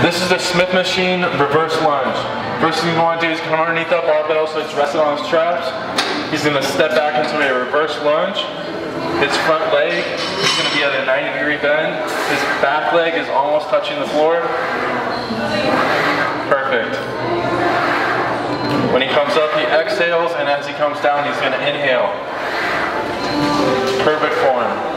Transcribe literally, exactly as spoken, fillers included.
This is the Smith machine reverse lunge. First thing you want to do is come underneath that barbell so it's rested on his traps. He's going to step back into a reverse lunge. His front leg is going to be at a ninety degree bend. His back leg is almost touching the floor. Perfect. When he comes up, he exhales, and as he comes down, he's going to inhale. Perfect form.